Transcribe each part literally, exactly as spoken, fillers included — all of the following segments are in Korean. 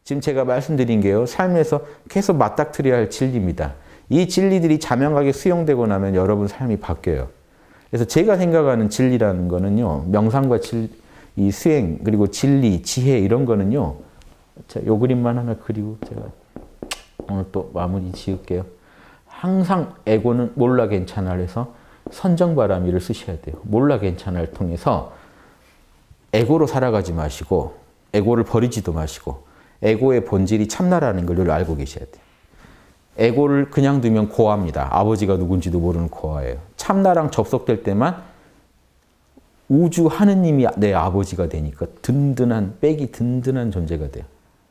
지금 제가 말씀드린 게요. 삶에서 계속 맞닥뜨려야 할 진리입니다. 이 진리들이 자명하게 수용되고 나면 여러분 삶이 바뀌어요. 그래서 제가 생각하는 진리라는 거는요. 명상과 진, 이 수행 그리고 진리, 지혜 이런 거는요. 자, 요 그림만 하나 그리고 제가 오늘 또 마무리 지을게요. 항상 에고는 몰라 괜찮아를 해서 선정바라미를 쓰셔야 돼요. 몰라 괜찮아를 통해서 에고로 살아가지 마시고 에고를 버리지도 마시고 에고의 본질이 참나라는 걸 알고 계셔야 돼요. 에고를 그냥 두면 고아입니다. 아버지가 누군지도 모르는 고아예요. 참나랑 접속될 때만 우주 하느님이 내 아버지가 되니까 든든한, 빽이 든든한 존재가 돼요.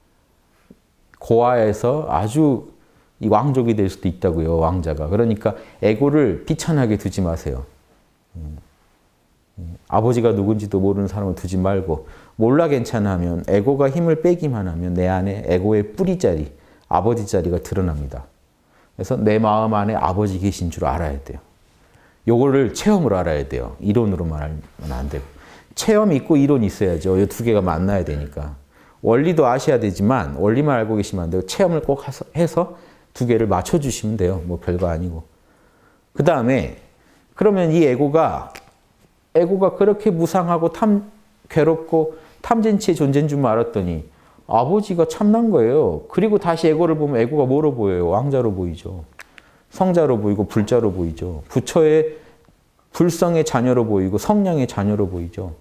고아에서 아주 이 왕족이 될 수도 있다고요. 왕자가. 그러니까 에고를 비천하게 두지 마세요. 아버지가 누군지도 모르는 사람을 두지 말고 몰라 괜찮아 하면 에고가 힘을 빼기만 하면 내 안에 에고의 뿌리 자리, 아버지 자리가 드러납니다. 그래서 내 마음 안에 아버지 계신 줄 알아야 돼요. 요거를 체험으로 알아야 돼요. 이론으로만 알면 안 되고. 체험이 있고 이론이 있어야죠. 이 두 개가 만나야 되니까. 원리도 아셔야 되지만 원리만 알고 계시면 안 되고 체험을 꼭 해서 두 개를 맞춰주시면 돼요. 뭐 별거 아니고. 그 다음에 그러면 이 에고가 에고가 그렇게 무상하고 탐, 괴롭고 탐진치의 존재인 줄 알았더니 아버지가 참난 거예요. 그리고 다시 에고를 보면 에고가 뭐로 보여요? 왕자로 보이죠. 성자로 보이고 불자로 보이죠. 부처의 불성의 자녀로 보이고 성량의 자녀로 보이죠.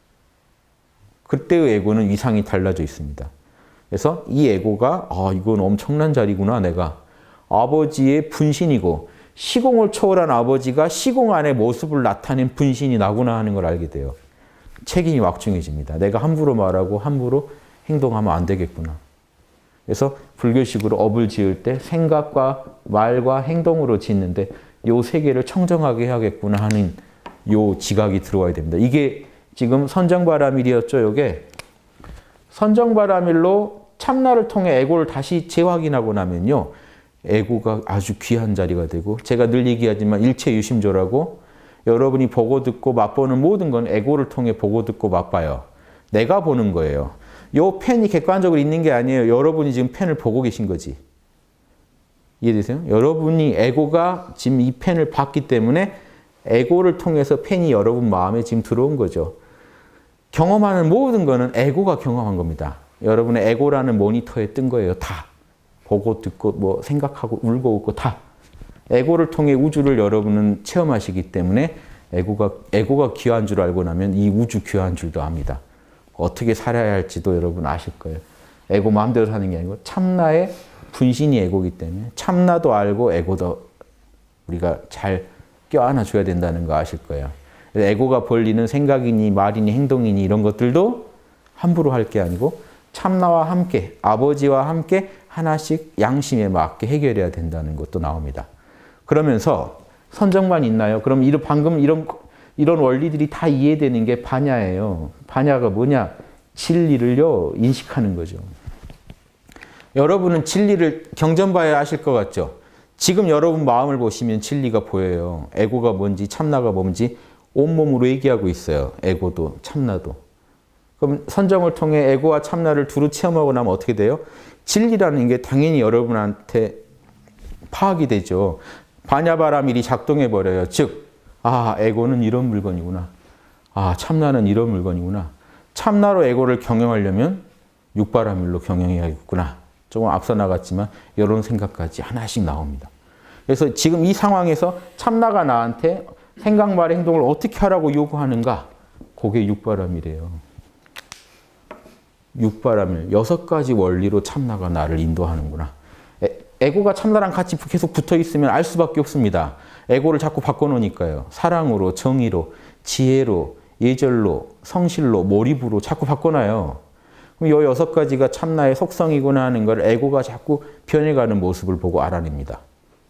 그때의 에고는 이상이 달라져 있습니다. 그래서 이 에고가 아 이건 엄청난 자리구나. 내가 아버지의 분신이고 시공을 초월한 아버지가 시공 안의 모습을 나타낸 분신이 나구나 하는 걸 알게 돼요. 책임이 막중해집니다. 내가 함부로 말하고 함부로 행동하면 안 되겠구나. 그래서 불교식으로 업을 지을 때 생각과 말과 행동으로 짓는데 요 세 개를 청정하게 해야겠구나 하는 요 지각이 들어와야 됩니다. 이게 지금 선정바라밀이었죠. 요게 선정바라밀로 참나를 통해 에고를 다시 재확인하고 나면요. 에고가 아주 귀한 자리가 되고 제가 늘 얘기하지만 일체유심조라고 여러분이 보고 듣고 맛보는 모든 건 에고를 통해 보고 듣고 맛봐요. 내가 보는 거예요. 요 펜이 객관적으로 있는 게 아니에요. 여러분이 지금 펜을 보고 계신 거지. 이해되세요? 여러분이 에고가 지금 이 펜을 봤기 때문에 에고를 통해서 펜이 여러분 마음에 지금 들어온 거죠. 경험하는 모든 거는 에고가 경험한 겁니다. 여러분의 에고라는 모니터에 뜬 거예요. 다. 보고 듣고 뭐 생각하고 울고 웃고 다. 에고를 통해 우주를 여러분은 체험하시기 때문에 에고가, 에고가 귀한 줄 알고 나면 이 우주 귀한 줄도 압니다. 어떻게 살아야 할지도 여러분 아실 거예요. 에고 마음대로 사는 게 아니고 참나의 분신이 에고이기 때문에 참나도 알고 에고도 우리가 잘 껴안아 줘야 된다는 거 아실 거예요. 에고가 벌리는 생각이니 말이니 행동이니 이런 것들도 함부로 할 게 아니고 참나와 함께 아버지와 함께 하나씩 양심에 맞게 해결해야 된다는 것도 나옵니다. 그러면서 선정만 있나요? 그럼 이런 방금 이런 이런 원리들이 다 이해되는 게 반야예요. 반야가 뭐냐? 진리를요 인식하는 거죠. 여러분은 진리를 경전봐야 아실 것 같죠? 지금 여러분 마음을 보시면 진리가 보여요. 에고가 뭔지 참나가 뭔지 온몸으로 얘기하고 있어요. 에고도 참나도. 그럼 선정을 통해 에고와 참나를 두루 체험하고 나면 어떻게 돼요? 진리라는 게 당연히 여러분한테 파악이 되죠. 반야바라밀이 작동해버려요. 즉, 아, 에고는 이런 물건이구나. 아, 참나는 이런 물건이구나. 참나로 에고를 경영하려면 육바라밀로 경영해야겠구나. 조금 앞서 나갔지만 이런 생각까지 하나씩 나옵니다. 그래서 지금 이 상황에서 참나가 나한테 생각, 말, 행동을 어떻게 하라고 요구하는가? 그게 육바라밀이에요. 육바라밀, 여섯 가지 원리로 참나가 나를 인도하는구나. 에, 에고가 참나랑 같이 계속 붙어 있으면 알 수밖에 없습니다. 에고를 자꾸 바꿔놓으니까요. 사랑으로, 정의로, 지혜로, 예절로, 성실로, 몰입으로 자꾸 바꿔놔요. 그럼 이 여섯 가지가 참나의 속성이구나 하는 걸 에고가 자꾸 변해가는 모습을 보고 알아냅니다.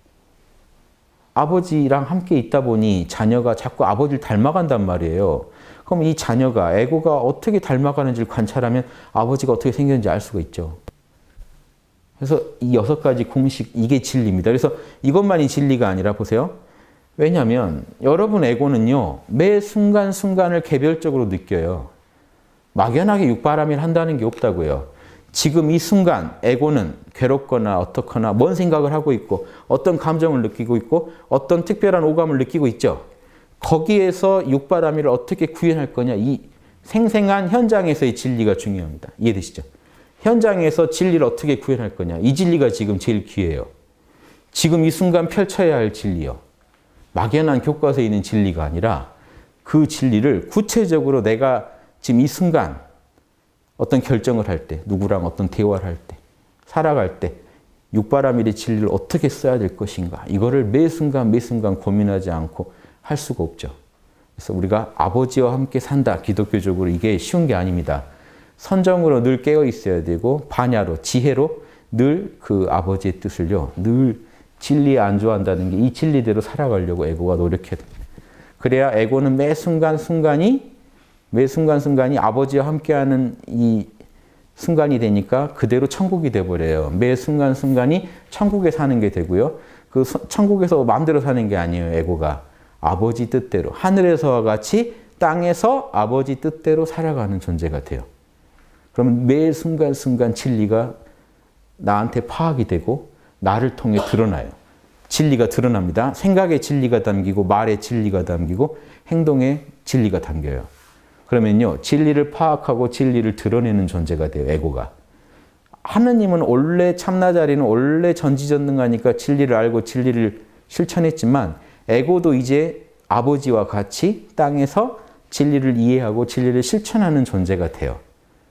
아버지랑 함께 있다 보니 자녀가 자꾸 아버지를 닮아간단 말이에요. 그럼 이 자녀가 에고가 어떻게 닮아가는지를 관찰하면 아버지가 어떻게 생겼는지 알 수가 있죠. 그래서 이 여섯 가지 공식, 이게 진리입니다. 그래서 이것만이 진리가 아니라 보세요. 왜냐하면 여러분 에고는요. 매 순간순간을 개별적으로 느껴요. 막연하게 육바라밀 한다는 게 없다고요. 지금 이 순간 에고는 괴롭거나 어떻거나 뭔 생각을 하고 있고 어떤 감정을 느끼고 있고 어떤 특별한 오감을 느끼고 있죠. 거기에서 육바라밀을 어떻게 구현할 거냐, 이 생생한 현장에서의 진리가 중요합니다. 이해되시죠? 현장에서 진리를 어떻게 구현할 거냐, 이 진리가 지금 제일 귀해요. 지금 이 순간 펼쳐야 할 진리요. 막연한 교과서에 있는 진리가 아니라 그 진리를 구체적으로 내가 지금 이 순간 어떤 결정을 할 때, 누구랑 어떤 대화를 할 때, 살아갈 때 육바라밀의 진리를 어떻게 써야 될 것인가, 이거를 매 순간 매 순간 고민하지 않고 할 수가 없죠. 그래서 우리가 아버지와 함께 산다, 기독교적으로 이게 쉬운 게 아닙니다. 선정으로 늘 깨어 있어야 되고 반야로, 지혜로 늘 그 아버지의 뜻을요, 늘 진리에 안주한다는 게 이 진리대로 살아가려고 에고가 노력해야 됩니다. 그래야 에고는 매 순간순간이 매 순간순간이 아버지와 함께하는 이 순간이 되니까 그대로 천국이 돼버려요. 매 순간순간이 천국에 사는 게 되고요. 그 천국에서 마음대로 사는 게 아니에요. 에고가 아버지 뜻대로, 하늘에서와 같이 땅에서 아버지 뜻대로 살아가는 존재가 돼요. 그러면 매 순간순간 진리가 나한테 파악이 되고 나를 통해 드러나요. 진리가 드러납니다. 생각에 진리가 담기고 말에 진리가 담기고 행동에 진리가 담겨요. 그러면요, 진리를 파악하고 진리를 드러내는 존재가 돼요, 에고가. 하느님은 원래 참나자리는 원래 전지전능하니까 진리를 알고 진리를 실천했지만 에고도 이제 아버지와 같이 땅에서 진리를 이해하고 진리를 실천하는 존재가 돼요.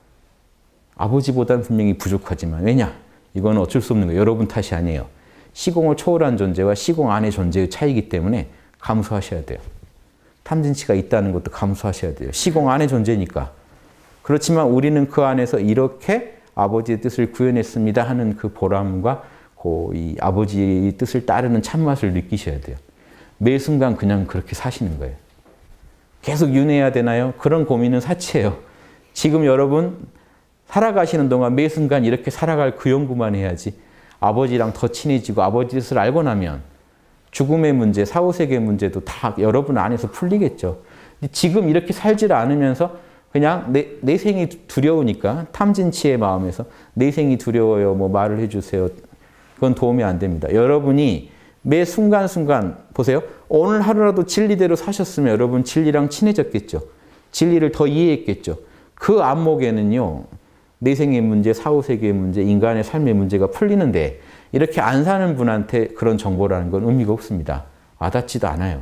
아버지보다는 분명히 부족하지만, 왜냐? 이건 어쩔 수 없는 거예요. 여러분 탓이 아니에요. 시공을 초월한 존재와 시공 안의 존재의 차이이기 때문에 감수하셔야 돼요. 탐진치가 있다는 것도 감수하셔야 돼요. 시공 안의 존재니까. 그렇지만 우리는 그 안에서 이렇게 아버지의 뜻을 구현했습니다 하는 그 보람과 그 이 아버지의 뜻을 따르는 참맛을 느끼셔야 돼요. 매 순간 그냥 그렇게 사시는 거예요. 계속 윤회해야 되나요? 그런 고민은 사치예요. 지금 여러분 살아가시는 동안 매 순간 이렇게 살아갈 그 연구만 해야지, 아버지랑 더 친해지고 아버지 뜻을 알고 나면 죽음의 문제, 사후세계 문제도 다 여러분 안에서 풀리겠죠. 근데 지금 이렇게 살지를 않으면서 그냥 내, 내 생이 두려우니까 탐진치의 마음에서 내 생이 두려워요, 뭐 말을 해주세요. 그건 도움이 안 됩니다. 여러분이 매 순간순간 보세요. 오늘 하루라도 진리대로 사셨으면 여러분 진리랑 친해졌겠죠. 진리를 더 이해했겠죠. 그 안목에는요, 내생의 문제, 사후세계의 문제, 인간의 삶의 문제가 풀리는데 이렇게 안 사는 분한테 그런 정보라는 건 의미가 없습니다. 와닿지도 않아요.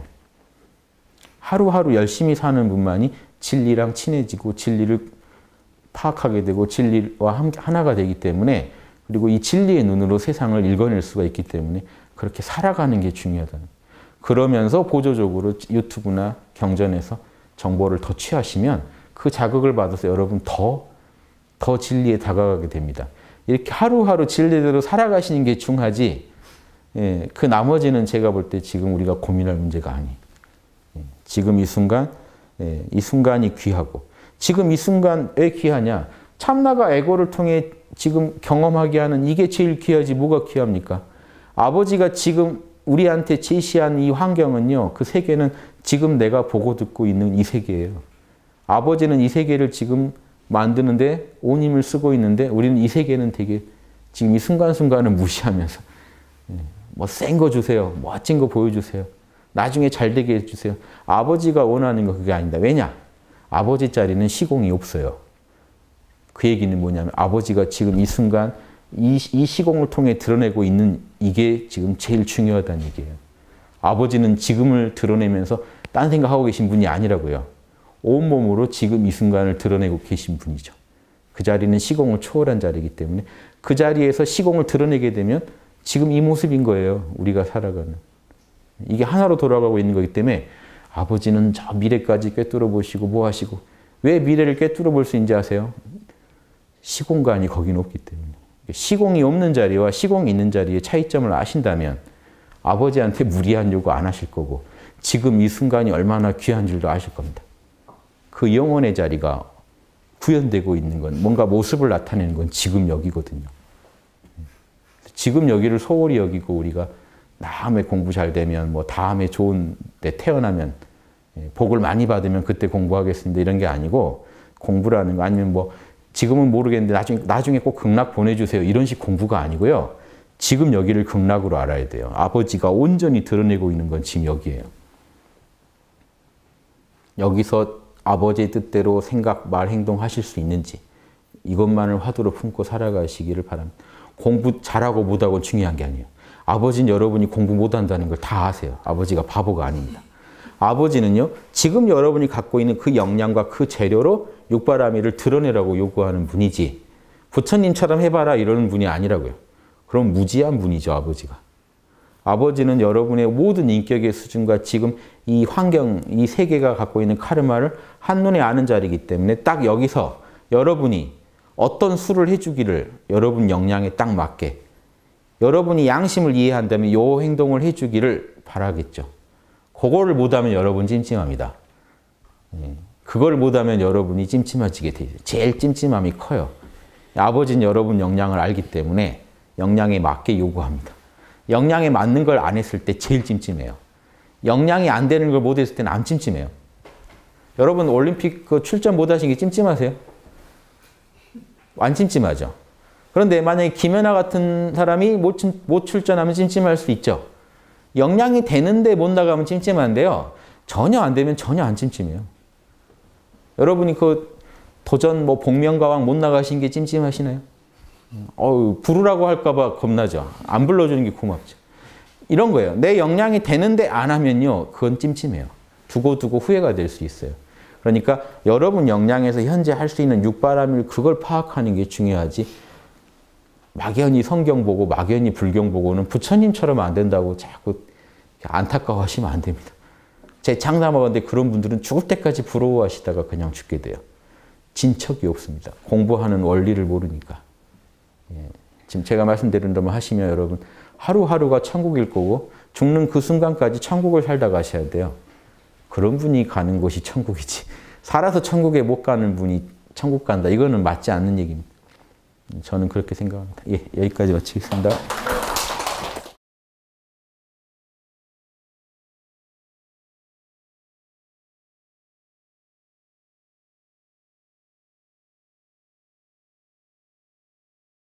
하루하루 열심히 사는 분만이 진리랑 친해지고 진리를 파악하게 되고 진리와 함께 하나가 되기 때문에, 그리고 이 진리의 눈으로 세상을 읽어낼 수가 있기 때문에 그렇게 살아가는 게 중요하다는 거예요. 그러면서 보조적으로 유튜브나 경전에서 정보를 더 취하시면 그 자극을 받아서 여러분 더, 더 진리에 다가가게 됩니다. 이렇게 하루하루 진리대로 살아가시는 게 중하지, 예, 그 나머지는 제가 볼 때 지금 우리가 고민할 문제가 아니에요. 예, 지금 이 순간, 예, 이 순간이 귀하고, 지금 이 순간 왜 귀하냐? 참나가 에고를 통해 지금 경험하게 하는 이게 제일 귀하지 뭐가 귀합니까? 아버지가 지금 우리한테 제시한 이 환경은요, 그 세계는 지금 내가 보고 듣고 있는 이 세계예요. 아버지는 이 세계를 지금 만드는데 온 힘을 쓰고 있는데 우리는 이 세계는 되게 지금 이 순간순간을 무시하면서 뭐 센 거 주세요. 멋진 거 보여주세요. 나중에 잘 되게 해주세요. 아버지가 원하는 거 그게 아니다. 왜냐? 아버지 자리는 시공이 없어요. 그 얘기는 뭐냐면 아버지가 지금 이 순간 이, 이 시공을 통해 드러내고 있는 이게 지금 제일 중요하다는 얘기예요. 아버지는 지금을 드러내면서 딴 생각하고 계신 분이 아니라고요. 온몸으로 지금 이 순간을 드러내고 계신 분이죠. 그 자리는 시공을 초월한 자리이기 때문에 그 자리에서 시공을 드러내게 되면 지금 이 모습인 거예요. 우리가 살아가는. 이게 하나로 돌아가고 있는 거기 때문에 아버지는 저 미래까지 꿰뚫어 보시고 뭐 하시고, 왜 미래를 꿰뚫어 볼 수 있는지 아세요? 시공간이 거기는 없기 때문에. 시공이 없는 자리와 시공이 있는 자리의 차이점을 아신다면 아버지한테 무리한 요구 안 하실 거고 지금 이 순간이 얼마나 귀한 줄도 아실 겁니다. 그 영혼의 자리가 구현되고 있는 건, 뭔가 모습을 나타내는 건 지금 여기거든요. 지금 여기를 소홀히 여기고 우리가 다음에 공부 잘 되면, 뭐 다음에 좋은 데 태어나면, 복을 많이 받으면 그때 공부하겠습니다. 이런 게 아니고, 공부라는 거 아니면 뭐 지금은 모르겠는데 나중에, 나중에 꼭 극락 보내주세요. 이런 식 공부가 아니고요. 지금 여기를 극락으로 알아야 돼요. 아버지가 온전히 드러내고 있는 건 지금 여기예요. 여기서 아버지의 뜻대로 생각, 말, 행동하실 수 있는지 이것만을 화두로 품고 살아가시기를 바랍니다. 공부 잘하고 못하고 중요한 게 아니에요. 아버지는 여러분이 공부 못한다는 걸 다 아세요. 아버지가 바보가 아닙니다. 아버지는요, 지금 여러분이 갖고 있는 그 역량과 그 재료로 육바라밀을 드러내라고 요구하는 분이지 부처님처럼 해봐라 이러는 분이 아니라고요. 그럼 무지한 분이죠, 아버지가. 아버지는 여러분의 모든 인격의 수준과 지금 이 환경, 이 세계가 갖고 있는 카르마를 한눈에 아는 자리이기 때문에 딱 여기서 여러분이 어떤 수를 해주기를 여러분 역량에 딱 맞게 여러분이 양심을 이해한다면 이 행동을 해주기를 바라겠죠. 그거를 못하면 여러분 찜찜합니다. 그걸 못하면 여러분이 찜찜해지게 돼요. 제일 찜찜함이 커요. 아버지는 여러분 역량을 알기 때문에 역량에 맞게 요구합니다. 역량에 맞는 걸 안 했을 때 제일 찜찜해요. 역량이 안 되는 걸 못 했을 때는 안 찜찜해요. 여러분 올림픽 그 출전 못 하신 게 찜찜하세요? 안 찜찜하죠. 그런데 만약에 김연아 같은 사람이 못, 못 출전하면 찜찜할 수 있죠. 역량이 되는데 못 나가면 찜찜한데요. 전혀 안 되면 전혀 안 찜찜해요. 여러분이 그 도전 뭐 복면가왕 못 나가신 게 찜찜하시나요? 어우, 부르라고 할까봐 겁나죠. 안 불러주는 게 고맙죠. 이런 거예요. 내 역량이 되는데 안 하면요. 그건 찜찜해요. 두고두고 후회가 될 수 있어요. 그러니까 여러분 역량에서 현재 할 수 있는 육바라밀 그걸 파악하는 게 중요하지. 막연히 성경 보고 막연히 불경 보고는 부처님처럼 안 된다고 자꾸 안타까워하시면 안 됩니다. 제 장담하건대 그런 분들은 죽을 때까지 부러워하시다가 그냥 죽게 돼요. 진척이 없습니다. 공부하는 원리를 모르니까. 예. 지금 제가 말씀드린 대로 하시면 여러분 하루하루가 천국일 거고 죽는 그 순간까지 천국을 살다 가셔야 돼요. 그런 분이 가는 곳이 천국이지. 살아서 천국에 못 가는 분이 천국 간다. 이거는 맞지 않는 얘기입니다. 저는 그렇게 생각합니다. 예, 여기까지 마치겠습니다.